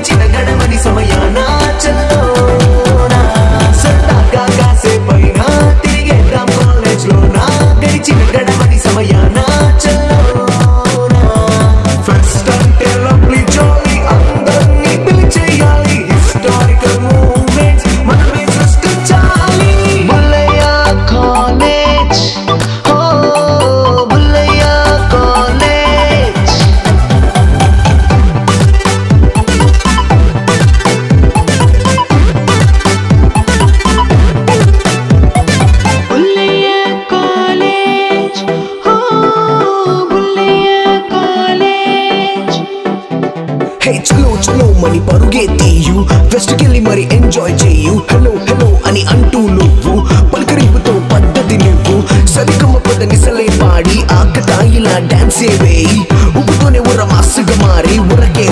గడిచిన గడవని సమయాన చల్లోనా సరదాగా కాసేపైనా తిరిగేద్దాం కాలేజ్ లోనా గడిచిన గడవని సమయాన చల్లోనా ఫెస్ట్ అంటే లవ్లీ జాలీ అందరినీ పిలిచేయాలి హిస్టారికల్ మూమెంట్స్ మనమే సృష్టించాలి బుల్లయ్య కాలేజ్ ఓ బుల్లయ్య కాలేజ్ బుల్లయ్య కాలేజ్ ఓ బుల్లయ్య కాలేజ్ హే చలో చలో మని పరుగెత్తియు ఫెస్ట్ కెళ్ళి మరి ఎంజాయ్ చేయు హలో హలో అని అంటూ నువ్వు పలకరింపుతో పద్ధతి నువ్వు సరిగమ్మ పదని సలే పాడి ఆకతాయిలా డాన్స్ వేయి ఉప్పుతోనే ఉర మాసుగా మారి ఉరకే